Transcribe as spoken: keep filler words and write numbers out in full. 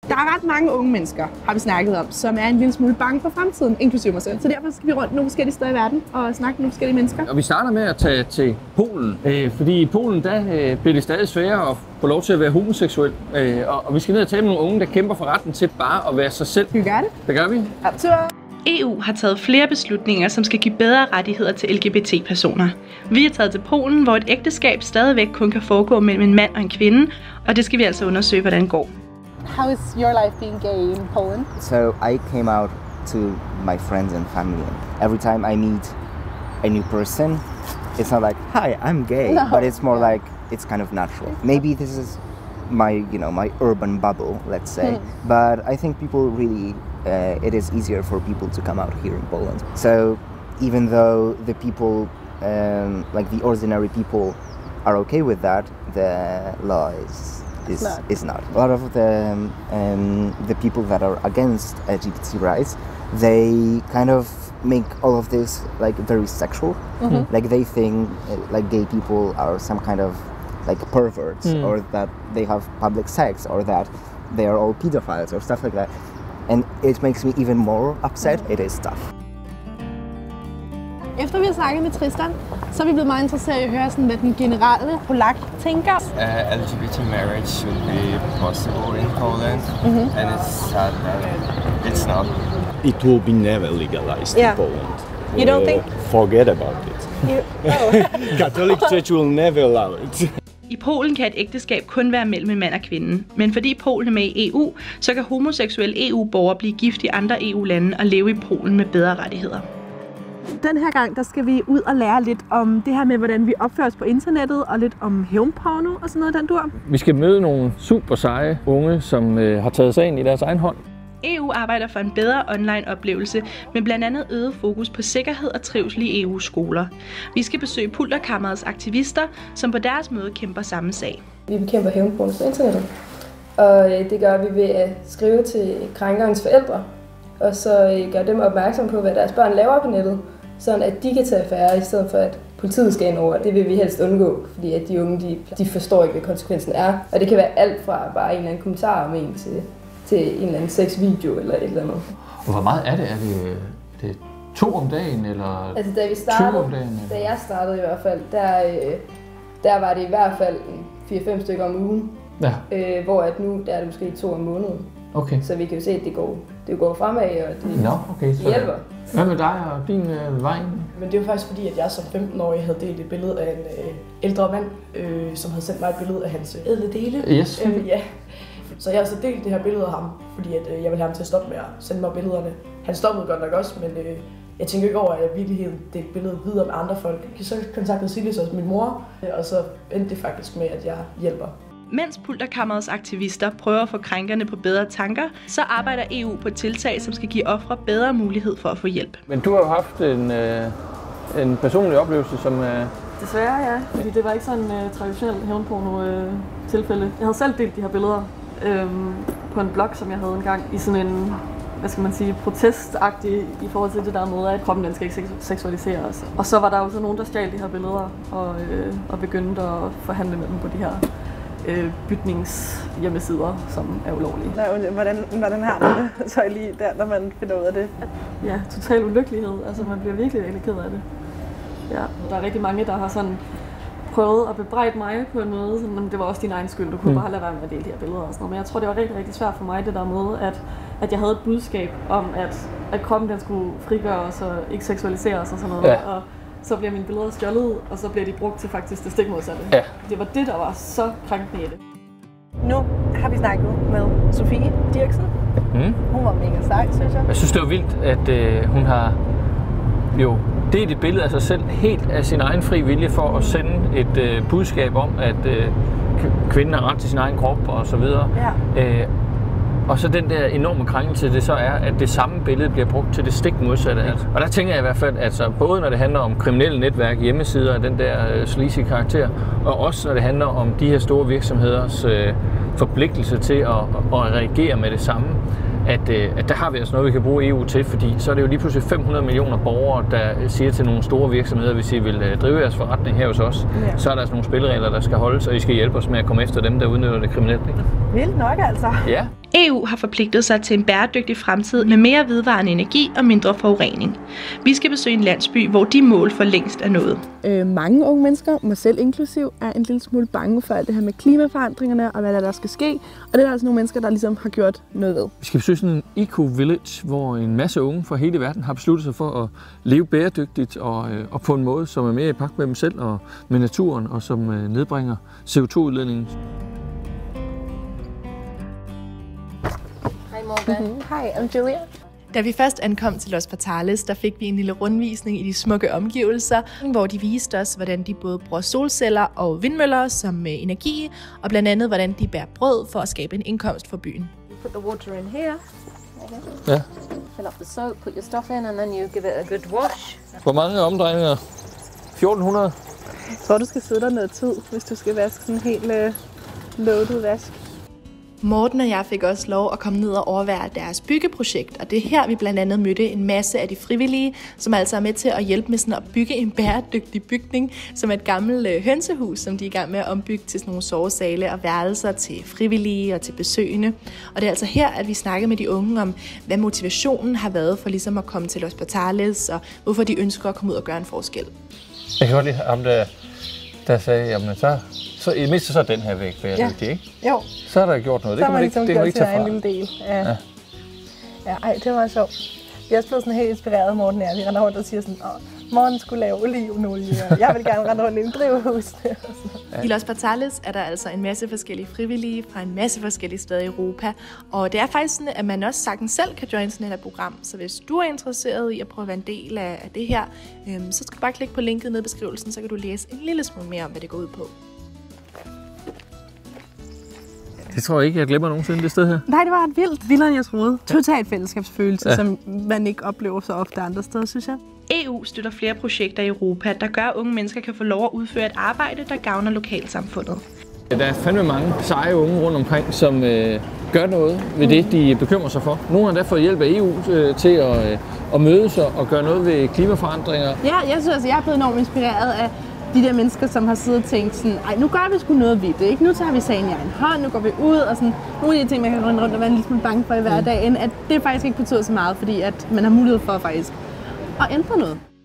Der er ret mange unge mennesker, har vi snakket om, som er en lille smule bange for fremtiden, inklusive mig selv. Så derfor skal vi rundt nogle forskellige steder i verden og snakke med nogle forskellige mennesker. Og vi starter med at tage til Polen, øh, fordi i Polen der øh, bliver det stadig sværere at få lov til at være homoseksuel. Øh, og, og vi skal ned og tale med nogle unge, der kæmper for retten til bare at være sig selv. Skal vi gøre det? Det gør vi. Optur! E U har taget flere beslutninger, som skal give bedre rettigheder til L G B T-personer. Vi er taget til Polen, hvor et ægteskab stadigvæk kun kan foregå mellem en mand og en kvinde, og det skal vi altså undersøge, hvordan går. How is your life being gay in Poland? So I came out to my friends and family. Every time I meet a new person, it's not like, hi, I'm gay, no. But it's more like, it's kind of natural. Maybe this is my, you know, my urban bubble, let's say. Mm. But I think people really, uh, it is easier for people to come out here in Poland. So even though the people, um, like the ordinary people are okay with that, the law is Is not. is not. A lot of the um, the people that are against L G B T rights, they kind of make all of this like very sexual. Mm-hmm. Like they think uh, like gay people are some kind of like perverts, mm. or that they have public sex, or that they are all pedophiles or stuff like that. And it makes me even more upset. Mm. It is tough. Efter vi har snakket med Tristan, så er vi blevet meget interesseret i at høre, sådan, hvad den generelle polak tænker. Uh, L G B T marriage should be possible in Poland, mm-hmm. and it's sad that it's not. It will be never legalized yeah. in Poland. You don't uh, think? Forget about it. You, oh. Catholic Church will never allow it. I Polen kan et ægteskab kun være mellem en mand og kvinde, men fordi Polen er med i E U, så kan homoseksuelle E U-borgere blive gift i andre E U-lande og leve i Polen med bedre rettigheder. Den her gang, der skal vi ud og lære lidt om det her med, hvordan vi opfører os på internettet, og lidt om hævnporno og sådan noget, den dur. Vi skal møde nogle super seje unge, som øh, har taget sagen i deres egen hånd. E U arbejder for en bedre online-oplevelse med blandt andet øget fokus på sikkerhed og trivsel i E U-skoler. Vi skal besøge Pulterkammerets aktivister, som på deres møde kæmper samme sag. Vi bekæmper hævnporno på internettet, og det gør vi ved at skrive til krænkerens forældre, og så gøre dem opmærksom på, hvad deres børn laver på nettet, sådan at de kan tage affære, i stedet for at politiet skal ind over. Det vil vi helst undgå, fordi at de unge de, de forstår ikke, hvad konsekvensen er. Og det kan være alt fra bare en eller anden kommentar om en til, til en eller anden sexvideo eller et eller andet. Og hvor meget er det? Er det, det er to om dagen, eller altså, da vi startede, om dagen? Da jeg startede i hvert fald, der, der var det i hvert fald fire fem stykker om ugen. Ja. Øh, hvor at nu der er det måske to om måneden. Okay. Så vi kan jo se, at det går, det går fremad, og det, no, okay, det hjælper. Hvad med dig og din øh, vej? Men det var faktisk fordi, at jeg som femten-årig havde delt et billede af en øh, ældre mand, øh, som havde sendt mig et billede af hans ædle dele. Yes. Øh, ja. Så jeg har så delt det her billede af ham, fordi at, øh, jeg ville have ham til at stoppe med at sende mig billederne. Han stoppede godt nok også, men øh, jeg tænker ikke over, at jeg virkelig delte billedet videre med andre folk. Så kontaktede Silje så min mor, øh, og så endte det faktisk med, at jeg hjælper. Mens Pulterkammerets aktivister prøver at få krænkerne på bedre tanker, så arbejder E U på tiltag, som skal give ofre bedre mulighed for at få hjælp. Men du har jo haft en, øh, en personlig oplevelse, som... Øh... Desværre ja, fordi det var ikke sådan en uh, traditionel hævnporno-tilfælde. Jeg havde selv delt de her billeder øh, på en blog, som jeg havde engang, i sådan en, hvad skal man sige, protestagtig i forhold til det der med, at kroppen den skal ikke seksualiseres. Og så var der jo så nogen, der stjal de her billeder og, øh, og begyndte at forhandle med dem på de her bytningshjemmesider, som er ulovlige. Hvordan, hvordan har man det så lige der, når man finder ud af det? Ja, total ulykkelighed. Altså, man bliver virkelig, virkelig ked af det. Ja, der er rigtig mange, der har sådan prøvet at bebrejde mig på en måde, sådan, det var også din egen skyld, du kunne mm. bare lade være med at dele de her billeder og sådan noget. Men jeg tror, det var rigtig, rigtig svært for mig, det der med, at, at jeg havde et budskab om, at, at kroppen den skulle frigøres og ikke seksualiseres og sådan noget. Ja. Og så bliver mine billeder stjålet, og så bliver de brugt til faktisk det stik modsatte. Ja. Det var det, der var så krænkende i det. Nu har vi snakket med Sofie Dirksen. Mm. Hun var mega sej, synes jeg. Jeg synes, det var vildt, at øh, hun har jo delt et billede af sig selv helt af sin egen fri vilje for at sende et øh, budskab om, at øh, kvinden har ret til sin egen krop og så videre. Ja. Øh, Og så den der enorme krænkelse, det så er, at det samme billede bliver brugt til det stik modsatte. Altså. Og der tænker jeg i hvert fald, at altså, både når det handler om kriminelle netværk, hjemmesider af den der uh, sleazy karakter, og også når det handler om de her store virksomheders uh, forpligtelse til at, at reagere med det samme, at, uh, at der har vi altså noget, vi kan bruge E U til, fordi så er det jo lige pludselig fem hundrede millioner borgere, der siger til nogle store virksomheder, hvis I vil uh, drive jeres forretning her hos os, ja. Så er der altså nogle spilleregler, der skal holdes, og I skal hjælpe os med at komme efter dem, der udnytter det kriminelle. Vildt nok altså. Ja. E U har forpligtet sig til en bæredygtig fremtid med mere vedvarende energi og mindre forurening. Vi skal besøge en landsby, hvor de mål for længst er nået. Øh, mange unge mennesker, mig selv inklusiv, er en lille smule bange for alt det her med klimaforandringerne og hvad der, der skal ske. Og det er der altså nogle mennesker, der ligesom har gjort noget ved. Vi skal besøge sådan en eco-village, hvor en masse unge fra hele verden har besluttet sig for at leve bæredygtigt og, øh, og på en måde, som er mere i pagt med dem selv og med naturen, og som øh, nedbringer C O to udledningen. Hej Morgan. Hej, I'm Julia. Da vi først ankom til Los Fatales, der fik vi en lille rundvisning i de smukke omgivelser, hvor de viste os, hvordan de både bruger solceller og vindmøller som energi, og blandt andet, hvordan de bærer brød for at skabe en indkomst for byen. Put the water in here. Ja. Fill up the soap, put your stuff in, and then you give it a good wash. Hvor mange omdrejninger? fjorten hundrede? Jeg tror, du skal sidde der noget tid, hvis du skal vaske sådan en helt øh, loaded vask. Morten og jeg fik også lov at komme ned og overvære deres byggeprojekt, og det er her, vi blandt andet mødte en masse af de frivillige, som altså er med til at hjælpe med sådan at bygge en bæredygtig bygning, som er et gammelt hønsehus, som de er i gang med at ombygge til sådan nogle sovesale og værelser til frivillige og til besøgende. Og det er altså her, at vi snakkede med de unge om, hvad motivationen har været for ligesom at komme til Los Fatales, og hvorfor de ønsker at komme ud og gøre en forskel. Jeg kan godt lide ham, der, der sagde, jamen så, så i mindste så er den her væg bæredygtig, ja. Ikke? Jo. Så er der gjort noget. Det kan man ikke, det kan man ikke tage fra. En lille del. Ja. Ja. Ja, ej, det var sjovt. Vi er også blevet sådan helt inspireret, Morten og jeg. Vi render rundt og siger sådan, åh, Morten skulle lave olivenolie, og jeg vil gerne rende rundt i en drivhus. Ja. I Los Fatales er der altså en masse forskellige frivillige fra en masse forskellige steder i Europa. Og det er faktisk sådan, at man også sagtens selv kan joine sådan et program. Så hvis du er interesseret i at prøve at være en del af det her, øhm, så skal du bare klikke på linket nede i beskrivelsen, så kan du læse en lille smule mere om, hvad det går ud på. Det tror jeg ikke, jeg glemmer nogensinde det sted her. Nej, det var ret vildt. Vildere end jeg troede. Totalt fællesskabsfølelse, ja. Som man ikke oplever så ofte andre steder, synes jeg. E U støtter flere projekter i Europa, der gør, at unge mennesker kan få lov at udføre et arbejde, der gavner lokalsamfundet. Der er fandme mange seje unge rundt omkring, som øh, gør noget ved det, de bekymrer sig for. Nogle har der fået hjælp af E U øh, til at, øh, at mødes og gøre noget ved klimaforandringer. Ja, jeg synes altså, jeg er blevet enormt inspireret af de der mennesker, som har siddet og tænkt sådan, ej, nu gør vi sgu noget ved det, ikke? Nu tager vi sagen i egen hånd, nu går vi ud, og sådan nogle af de ting, man kan rundt rundt og være en lille smule bange for i hverdagen, at det faktisk ikke betyder så meget, fordi at man har mulighed for faktisk at ændre noget.